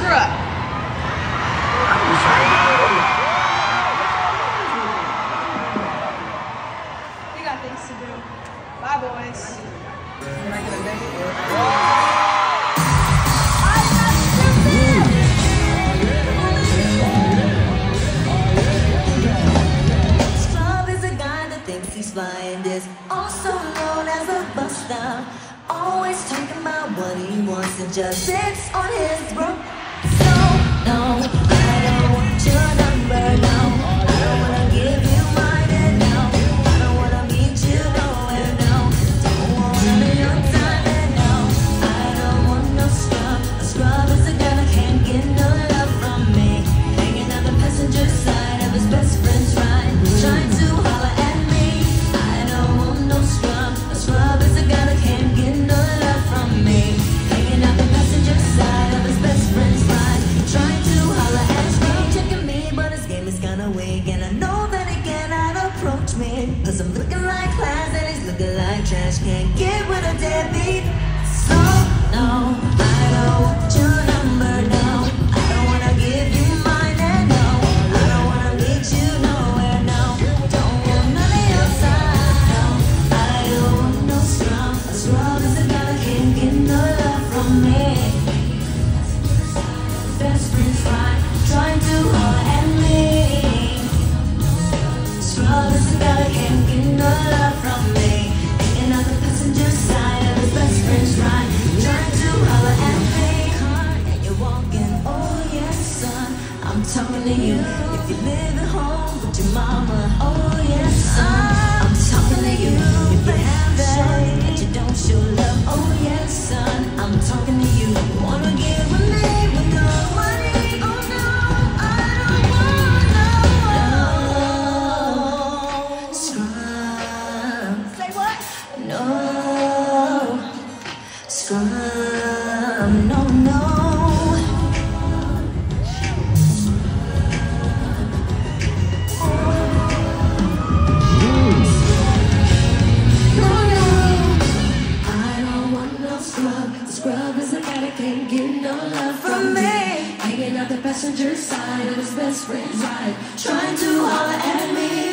Ezra. We got things to do. Bye, boys. Scrub is a guy that thinks he's flying, is also known as a buster. Always talking about what he wants and just sits on his broke. So, no, I don't want your number, no. I don't wanna give you mine, and no, I don't wanna meet you nowhere, no. Don't wanna be your time, and no, I don't want no scrub. A scrub is a guy that can't get no love from me. Hanging on the passenger side of his best friend's ride, trying to holler at me. I don't want no scrub. A scrub is a guy that can't get no love from me. Hanging out the passenger side of his best friend's ride, trying to holler at me. Checking me, but his game is kinda weak, and I know that he cannot approach me, 'cause I'm looking like class and he's looking like trash. Can't get with a deadbeat. So, no, I don't want your number, no. I don't wanna give you mine, and no, I don't wanna meet you nowhere, no. Don't want none of your side, no. I don't want no scrub. A scrub is a guy that can't get no love from me. Best friends fight, trying to holler at me. Scrub is a guy that can't get no love from me. Hanging out the passenger side of his best friend's ride, trying to holler at me. And you're walking, oh yes son, I'm talking to you. If you live at home with your mama, oh yes son, I'm talking to you. If you have shown that you don't show love, oh yes son, I'm talking to you. Wanna get with me with no money? Oh no, I don't want no scrub. Say what? No scrub, no, no. No, no, I don't want no scrub. The scrub is a guy that can't get no love from me. Hanging out the passenger side of his best friend's ride, trying to holler at me.